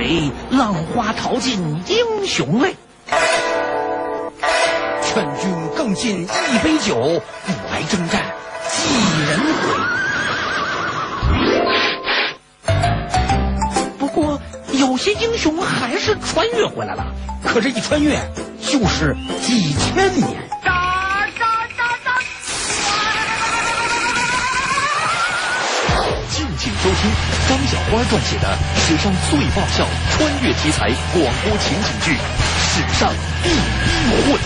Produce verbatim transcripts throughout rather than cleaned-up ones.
水，浪花淘尽英雄泪。劝君更尽一杯酒，古来征战几人回。不过有些英雄还是穿越回来了，可这一穿越就是几千年。请收听张小花撰写的史上最爆笑穿越题材广播情景剧《史上第一混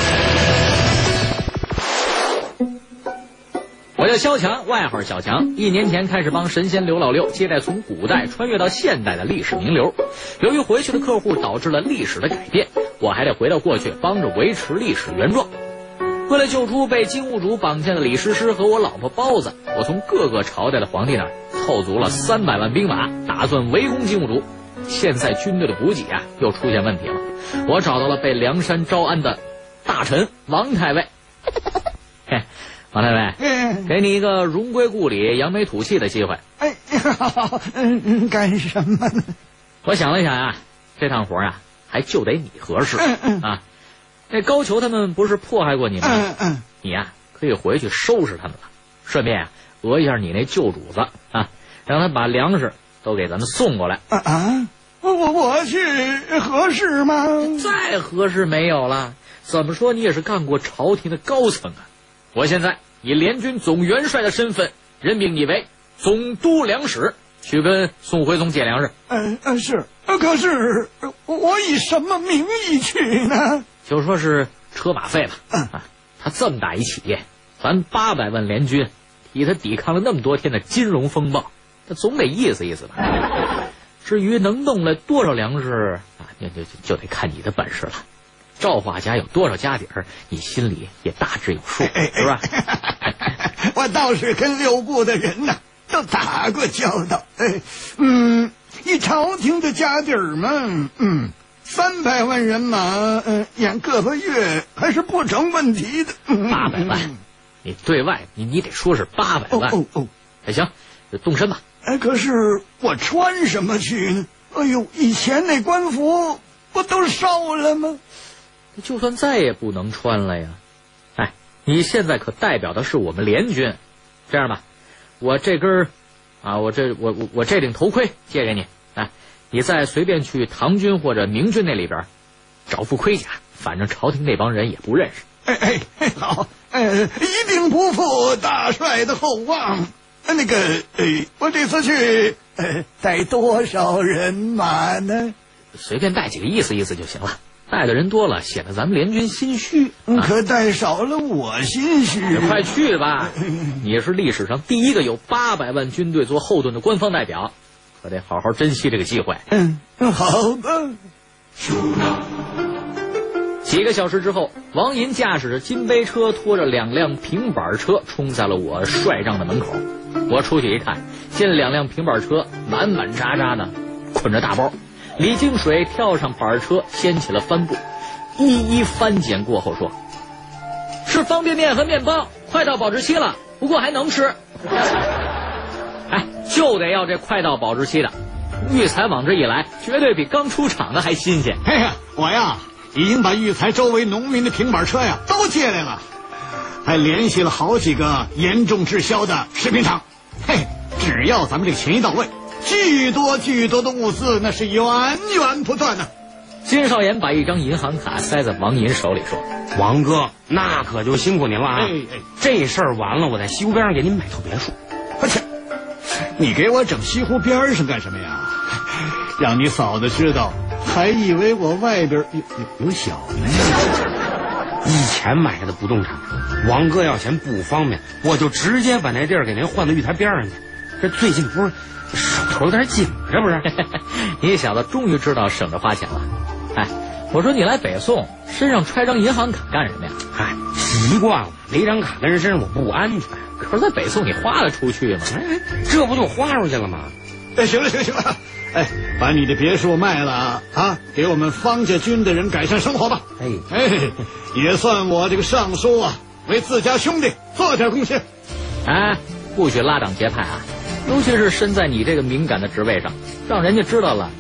乱》。 我叫萧强，外号小强。一年前开始帮神仙刘老六接待从古代穿越到现代的历史名流。由于回去的客户导致了历史的改变，我还得回到过去帮着维持历史原状。为了救出被金兀术绑架的李师师和我老婆包子，我从各个朝代的皇帝那儿凑足了三百万兵马，打算围攻金兀术。现在军队的补给啊又出现问题了，我找到了被梁山招安的大臣王太尉。嘿，王太尉， 嗯， 给你一个荣归故里、扬眉吐气的机会。 哎，好，嗯，干什么呢？ 我想了想啊，这趟活啊还就得你合适。 嗯嗯啊，那高俅他们不是迫害过你吗？ 嗯嗯， 你呀、啊、可以回去收拾他们了，顺便啊讹一下你那旧主子啊，让他把粮食都给咱们送过来。 啊啊！我我去合适吗？ 再合适没有了，怎么说你也是干过朝廷的高层啊！我现在以联军总元帅的身份任命你为总督粮使，去跟宋徽宗借粮食。 嗯嗯是，可是我以什么名义去呢？ 就说是车马费吧。 嗯啊，他这么大一企业，咱八百万联军替他抵抗了那么多天的金融风暴，他总得意思意思吧。至于能弄来多少粮食啊，就就就得看你的本事了。赵画家有多少家底儿，你心里也大致有数，是吧？ 我倒是跟六部的人呐都打过交道。哎，嗯，以朝廷的家底儿嘛，嗯，三百万人马，嗯，养个把月还是不成问题的。 八百万，你对外你你得说是八百万。 哦哦哦， 哎，行，就动身吧。 哎，可是我穿什么去呢？哎呦，以前那官服不都烧了吗？ 就算再也不能穿了呀。哎，你现在可代表的是我们联军。这样吧，我这根儿啊，我这我我我这顶头盔借给你，哎，你再随便去唐军或者明军那里边找副盔甲，反正朝廷那帮人也不认识。 哎哎哎，好，呃，一定不负大帅的厚望。那个，呃，我这次去，呃，带多少人马呢？ 随便带几个意思意思就行了。带的人多了，显得咱们联军心虚。啊、 可带少了，我心虚。 快去吧！你是历史上第一个有八百万军队做后盾的官方代表，可得好好珍惜这个机会。 嗯，好吧。 几个小时之后，王银驾驶着金杯车，拖着两辆平板车，冲在了我帅帐的门口。我出去一看，见两辆平板车满满扎扎的捆着大包。李金水跳上板车，掀起了帆布，一一翻检过后说：“是方便面和面包，快到保质期了，不过还能吃。”哎，就得要这快到保质期的。育才往这一来，绝对比刚出厂的还新鲜。 嘿呀，我呀已经把育才周围农民的平板车呀都借来了，还联系了好几个严重滞销的食品厂。嘿，只要咱们这个钱一到位，巨多巨多的物资那是源源不断的。 金少言把一张银行卡塞在王银手里说：“ 王哥，那可就辛苦您了啊！ 哎哎， 这事儿完了，我在西湖边上给您买套别墅。 我去，你给我整西湖边上干什么呀？让你嫂子知道，还以为我外边有有有小呢。 以前买的不动产，王哥要嫌不方便，我就直接把那地儿给您换到玉台边上去。这最近不是手头有点紧，这不是？ 你小子终于知道省着花钱了。哎，我说你来北宋，身上揣张银行卡干什么呀？ 哎，习惯了，没张卡跟人身上我不安全。 可是在北宋你花得出去吗？ 哎，这不就花出去了吗？ 哎，行了行了行了，哎，把你的别墅卖了啊，给我们方家军的人改善生活吧。 哎哎，也算我这个尚书啊，为自家兄弟做点贡献。 哎，不许拉党结派啊！尤其是身在你这个敏感的职位上，让人家知道了，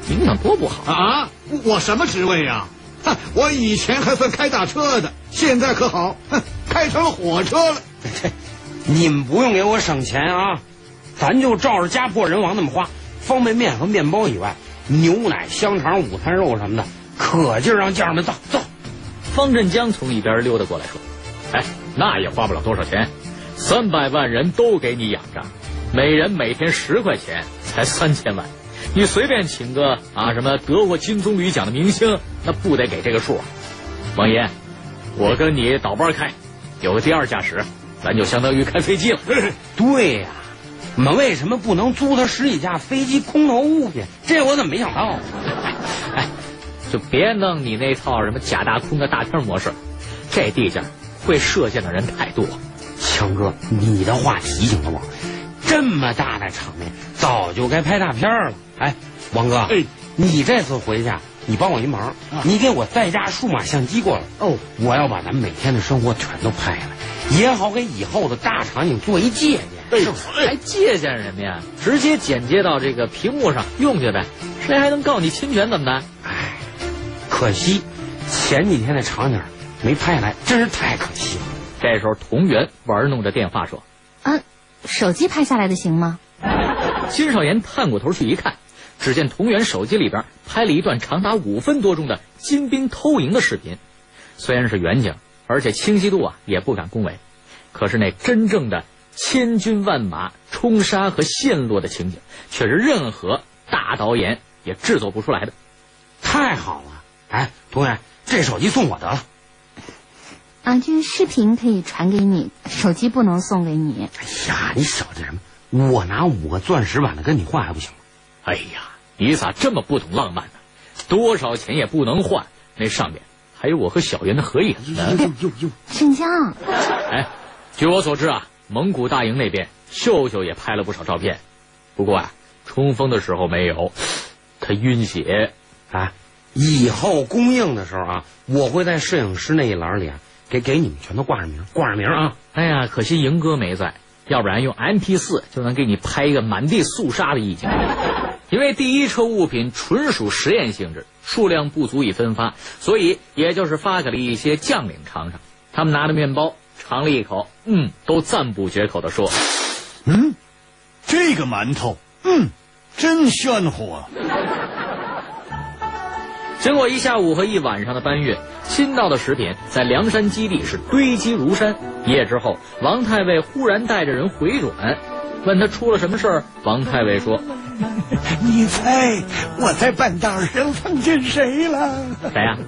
影响多不好啊！我什么职位呀、啊？我以前还算开大车的，现在可好，开成了火车了。 你们不用给我省钱啊，咱就照着家破人亡那么花。方便面和面包以外，牛奶、香肠、午餐肉什么的，可劲儿让匠人们造走。 方振江从一边溜达过来说：“哎，那也花不了多少钱，三百万人都给你养着，每人每天十块钱，才三千万。你随便请个啊什么得过金棕榈奖的明星，那不得给这个数啊？王爷，我跟你倒班开，有个第二驾驶，咱就相当于开飞机了。 对呀、啊，我们为什么不能租他十几架飞机空投物品？这我怎么没想到？ 哎，就别弄你那套什么假大空的大片模式，这地界会射箭的人太多。 强哥，你的话提醒了我，这么大的场面，早就该拍大片了。哎，王哥， 哎， 你这次回去，你帮我一忙，啊、你给我带架数码相机过来。 哦， 我要把咱们每天的生活全都拍下来，也好给以后的大场景做一借鉴。 哎，是不是？还借鉴什么呀？直接剪接到这个屏幕上用去呗，谁还能告你侵权怎么办？ 哎，可惜前几天的场景没拍下来，真是太可惜了。 这时候童源玩弄着电话说：“ 啊，手机拍下来的行吗？” 金少言探过头去一看，只见童源手机里边拍了一段长达五分多钟的金兵偷营的视频。虽然是远景，而且清晰度啊也不敢恭维，可是那真正的千军万马冲杀和陷落的情景，却是任何大导演也制作不出来的。 太好了！哎，童源，这手机送我得了。 啊，这个视频可以传给你，手机不能送给你。 哎呀，你小子什么？我拿五个钻石版的跟你换还不行吗？ 哎呀，你咋这么不懂浪漫呢？多少钱也不能换，那上面还有我和小袁的合影呢。 沈江， 哎，据我所知啊，蒙古大营那边秀秀也拍了不少照片，不过啊，冲锋的时候没有，他晕血啊。以后公映的时候啊，我会在摄影师那一栏里啊，给给你们全都挂上名，挂上名啊。 哎呀，可惜营哥没在，要不然用 M P 四 就能给你拍一个满地肃杀的意境。因为第一车物品纯属实验性质，数量不足以分发，所以也就是发给了一些将领尝尝。他们拿着面包尝了一口，嗯，都赞不绝口地说：“ 嗯，这个馒头，嗯，真炫乎啊！” 经过一下午和一晚上的搬运，新到的食品在梁山基地是堆积如山。一夜之后，王太尉忽然带着人回转，问他出了什么事儿。王太尉说：“ 你猜我在半道上碰见谁了？”“ 谁呀？”“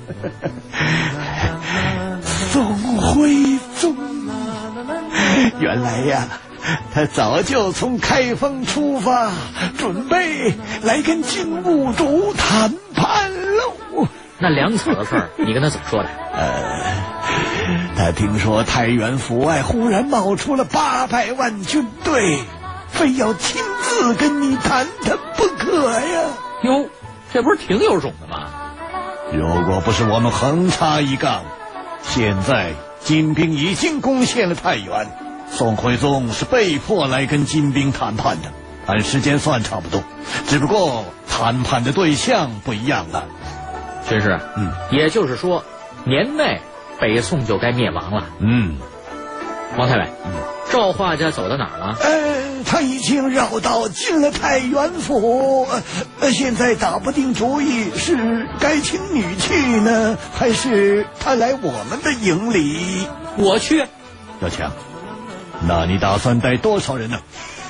宋徽宗。原来呀，他早就从开封出发，准备来跟金兀术谈判喽。”“ 那粮草的事儿，你跟他怎么说的？”“ 呃，他听说太原府外忽然冒出了八百万军队，非要亲自跟你谈谈不可呀。”“ 哟，这不是挺有种的吗？”“ 如果不是我们横插一杠，现在金兵已经攻陷了太原，宋徽宗是被迫来跟金兵谈判的，按时间算差不多，只不过谈判的对象不一样了。”“ 军师，嗯，也就是说，年内北宋就该灭亡了。”“ 嗯。”“ 王太尉，嗯，赵画家走到哪儿了？”“ 呃，他已经绕道进了太原府，呃，现在打不定主意是该请你去呢，还是他来我们的营里。”“ 我去。”“ 小强，那你打算带多少人呢？”“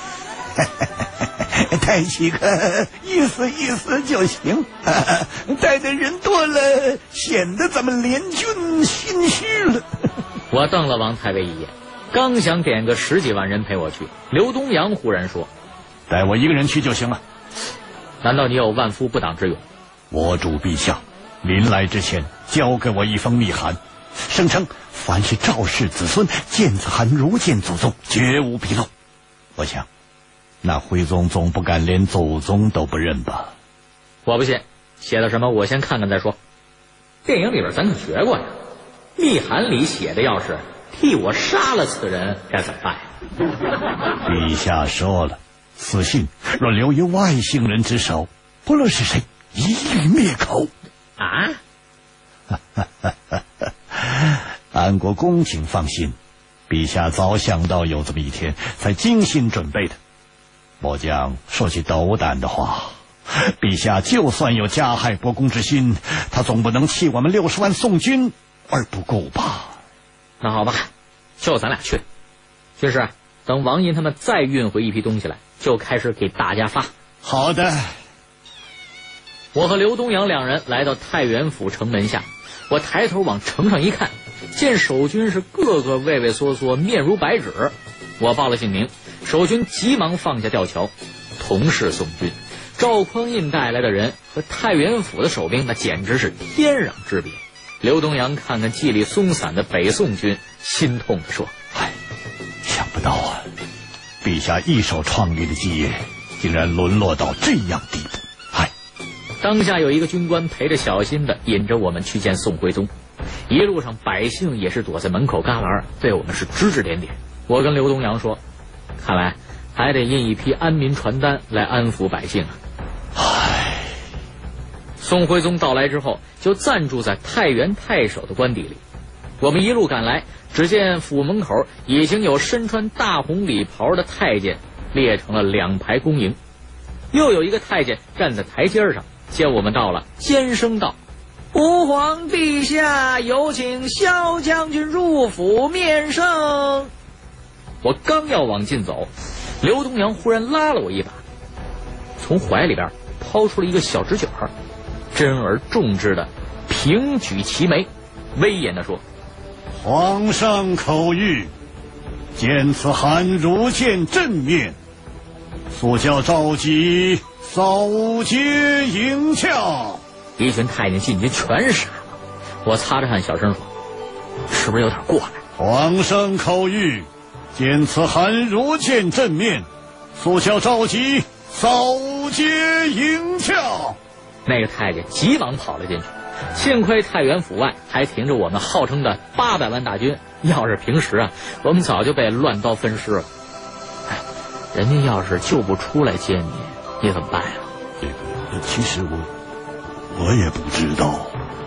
带几个意思意思就行，带的人多了，显得咱们联军心虚了。” 我瞪了王太尉一眼，刚想点个十几万人陪我去，刘东阳忽然说：“ 带我一个人去就行了。”“ 难道你有万夫不挡之勇？”“ 我主陛下临来之前交给我一封密函，声称凡是赵氏子孙见此函如见祖宗，绝无纰漏。我想那徽宗总不敢连祖宗都不认吧？”“ 我不信，写的什么我先看看再说。电影里边咱可学过呀，密函里写的要是替我杀了此人该怎么办呀？”“ 陛下说了，此信若流于外姓人之手，不论是谁一律灭口。 啊！ 安国公请放心，陛下早想到有这么一天，才精心准备的。末将说句斗胆的话，陛下就算有加害伯公之心，他总不能弃我们六十万宋军而不顾吧？ 那好吧，就咱俩去。军师，等王银他们再运回一批东西来，就开始给大家发。 好的。 我和刘东阳两人来到太原府城门下，我抬头往城上一看，见守军是个个畏畏缩缩，面如白纸。我报了姓名，守军急忙放下吊桥。同是宋军，赵匡胤带来的人和太原府的守兵，那简直是天壤之别。刘东阳看看纪律松散的北宋军，心痛地说： 唉，想不到啊，陛下一手创立的基业，竟然沦落到这样地步。唉。 当下有一个军官陪着小心的引着我们去见宋徽宗，一路上百姓也是躲在门口旮旯，对我们是指指点点。我跟刘东阳说，看来还得印一批安民传单来安抚百姓啊。 唉。 宋徽宗到来之后，就暂住在太原太守的官邸里。我们一路赶来，只见府门口已经有身穿大红礼袍的太监列成了两排恭迎，又有一个太监站在台阶上，见我们到了，尖声道：吾皇陛下有请萧将军入府面圣。我刚要往进走，刘东阳忽然拉了我一把，从怀里边掏出了一个小纸卷，真而重之的平举齐眉，威严地说： 皇上口谕，见此函如见朕面，速叫召集扫街迎驾。 一群太监进去全傻了。我擦着汗小声说：是不是有点过了？ 皇上口谕，见此函如见朕面，速叫召集扫街迎驾。 那个太监急忙跑了进去，幸亏太原府外还停着我们号称的八百万大军，要是平时啊，我们早就被乱刀分尸了。哎，人家要是就不出来接你，你怎么办呀？ 这个，其实我我也不知道。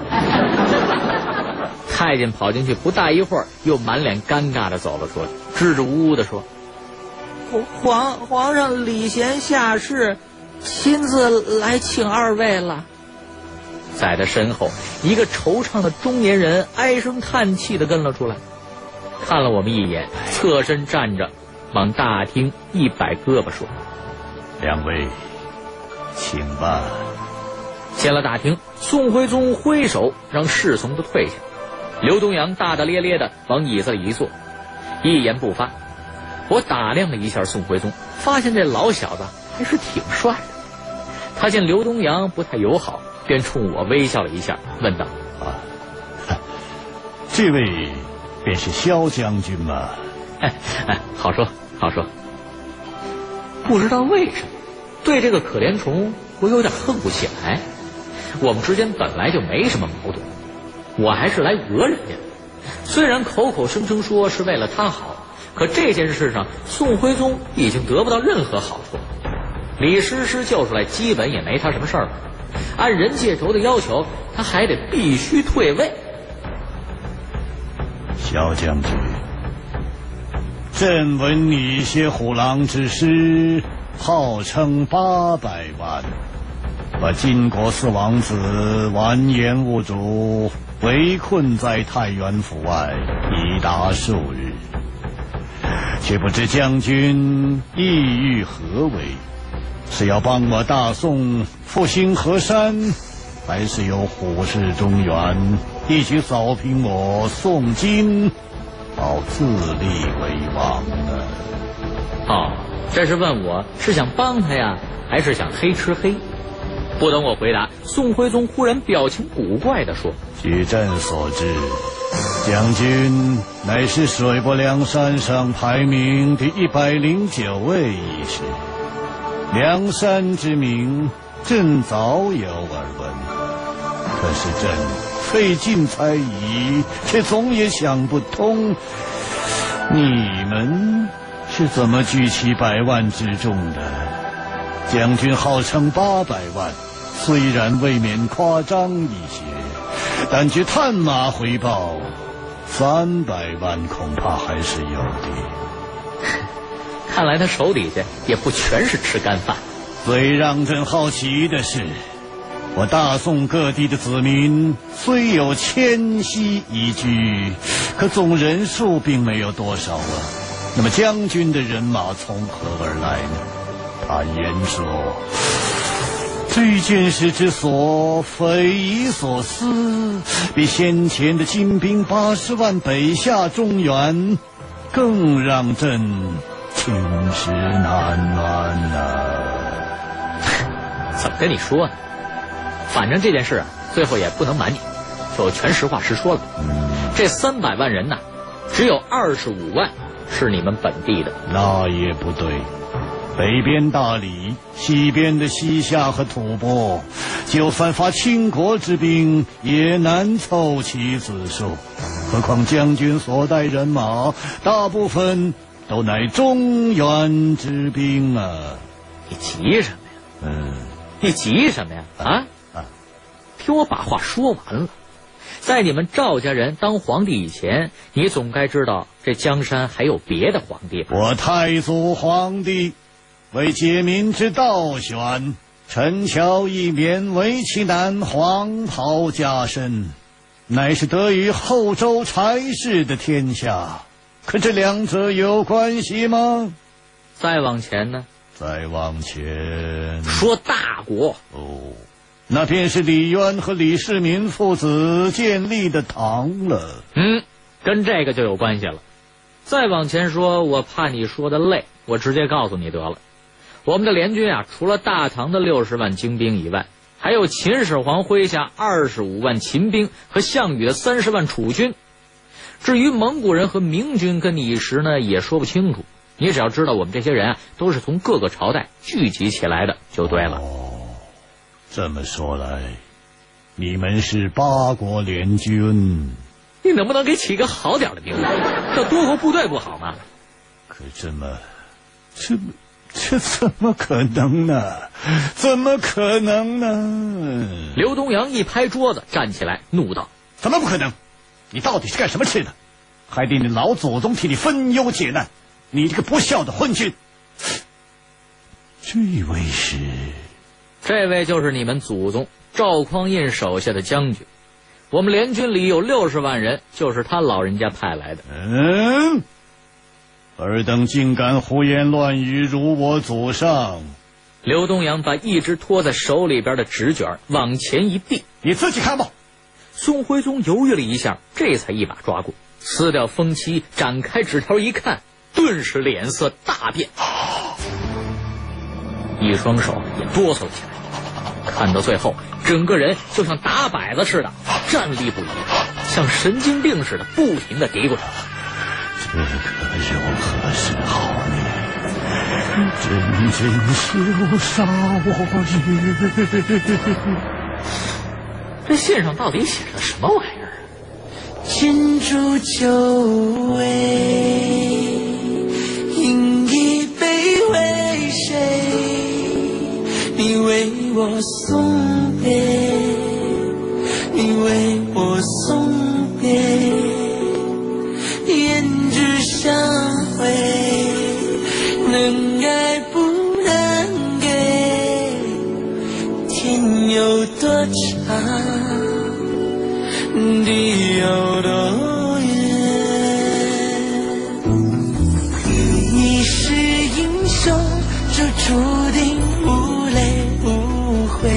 太监跑进去不大一会儿，又满脸尴尬的走了出来，支支吾吾的说：皇皇上礼贤下士，亲自来请二位了。在他身后，一个惆怅的中年人唉声叹气的跟了出来，看了我们一眼，侧身站着，往大厅一摆胳膊说： 两位请吧。 进了大厅，宋徽宗挥手让侍从都退下，刘东阳大大咧咧的往椅子里一坐，一言不发。我打量了一下宋徽宗，发现这老小子还是挺帅的。他见刘东阳不太友好，便冲我微笑了一下，问道： 啊，这位便是萧将军吗？ 哎哎，好说好说。不知道为什么，对这个可怜虫我有点恨不起来。我们之间本来就没什么矛盾，我还是来讹人家的。虽然口口声声说是为了他好，可这件事上宋徽宗已经得不到任何好处。李师师救出来基本也没他什么事儿了，按人界轴的要求，他还得必须退位。 萧将军，朕闻你写虎狼之诗，号称八百万，把金国四王子完颜兀术围困在太原府外已达数日，却不知将军意欲何为？是要帮我大宋复兴河山，还是有虎视中原，一起扫平我宋金，好自立为王呢？ 哦，这是问我是想帮他呀，还是想黑吃黑？不等我回答，宋徽宗忽然表情古怪地说： 据朕所知，将军乃是水泊梁山上排名第一百零九位义士，梁山之名朕早有耳闻，可是朕费尽猜疑，却总也想不通，你们是怎么聚齐百万之众的？将军号称八百万， 虽然未免夸张一些，但据探马回报，三百万恐怕还是有的。 看来他手底下也不全是吃干饭。 最让人好奇的是，我大宋各地的子民虽有迁徙移居，可总人数并没有多少啊。那么将军的人马从何而来呢？他言说，这件事之所匪夷所思，比先前的金兵八十万北下中原更让朕寝食难安呐、啊！ 怎么跟你说呢？反正这件事啊，最后也不能瞒你，就全实话实说了。嗯、这三百万人呐、啊，只有二十五万是你们本地的。 那也不对。北边大理，西边的西夏和吐蕃，就算发倾国之兵，也难凑齐子数。何况将军所带人马，大部分都乃中原之兵啊！ 你急什么呀？ 嗯， 你急什么呀？啊啊！听我把话说完了。在你们赵家人当皇帝以前，你总该知道这江山还有别的皇帝吧？ 我太祖皇帝为解民之道选，陈桥以勉为其难，黄袍加身，乃是得于后周柴氏的天下。可这两者有关系吗？ 再往前呢？ 再往前说大国哦，那便是李渊和李世民父子建立的唐了。 嗯，跟这个就有关系了。再往前说，我怕你说的累，我直接告诉你得了。我们的联军啊，除了大唐的六十万精兵以外，还有秦始皇麾下二十五万秦兵和项羽的三十万楚军。至于蒙古人和明军，跟你一时呢也说不清楚。你只要知道我们这些人啊，都是从各个朝代聚集起来的，就对了。 哦，这么说来，你们是八国联军。 你能不能给起个好点的名字？叫多国部队不好吗？ 可这么，这么。这怎么可能呢？怎么可能呢？ 刘东阳一拍桌子，站起来怒道： 怎么不可能？你到底是干什么吃的？还得你老祖宗替你分忧解难，你这个不孝的昏君！这位是？ 这位就是你们祖宗赵匡胤手下的将军。我们联军里有六十万人，就是他老人家派来的。 嗯。尔等竟敢胡言乱语，辱我祖上！ 刘东阳把一直托在手里边的纸卷往前一递： 你自己看吧。 宋徽宗犹豫了一下，这才一把抓过，撕掉封漆，展开纸条一看，顿时脸色大变，一双手也哆嗦了起来。看到最后，整个人就像打摆子似的，站立不已，像神经病似的，不停地嘀咕着。 这可有何是好呢？真真羞杀我也！ 这信上到底写着什么玩意儿？ 金烛酒味，饮一杯为谁？你为我送别，你为我送别。胭脂相会，能爱不能给，天有多长，地有多远。你是英雄，就注定无泪无悔，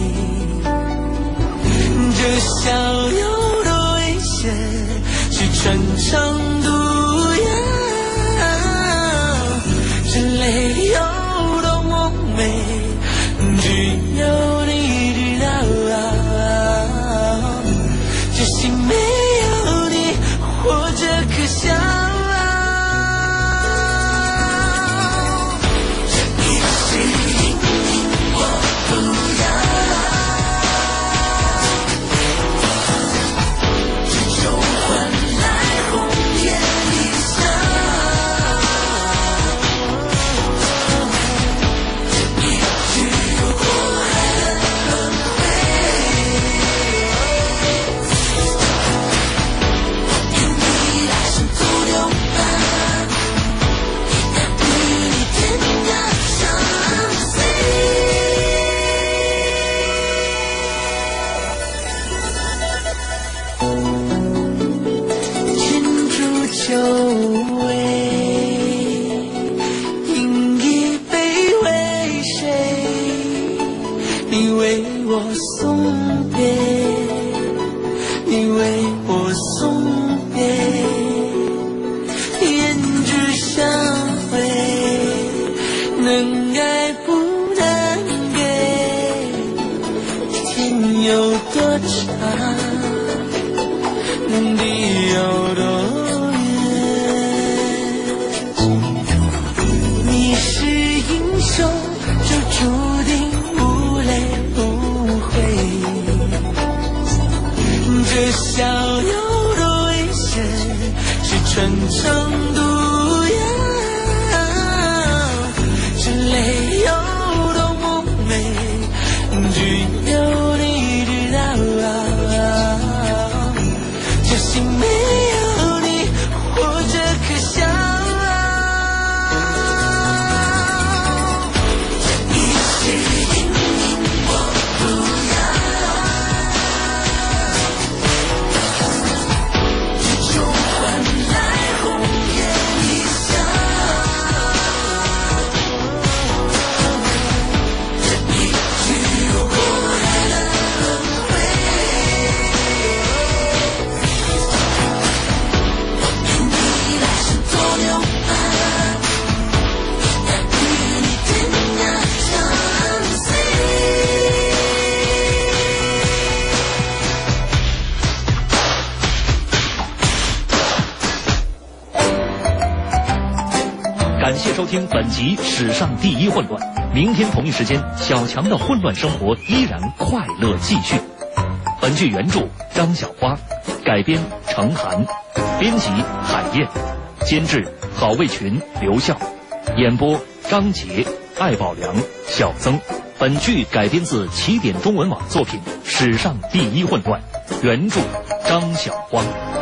这逍遥的危险是穿肠毒药，这泪有多么美，只有你知道。这心没有你，活着可笑。这一世全程度呀，这里有多么美，只有你知道。这心没有你，活着可笑。这一世因你我不要，只求换来红颜一笑。这一句过来了轮回。 感谢收听本集《史上第一混乱》，明天同一时间，小强的混乱生活依然快乐继续。本剧原著张小花，改编程涵，编辑海燕，监制郝卫群、刘笑，演播张杰、艾宝良、小曾。本剧改编自起点中文网作品《史上第一混乱》，原著张小花。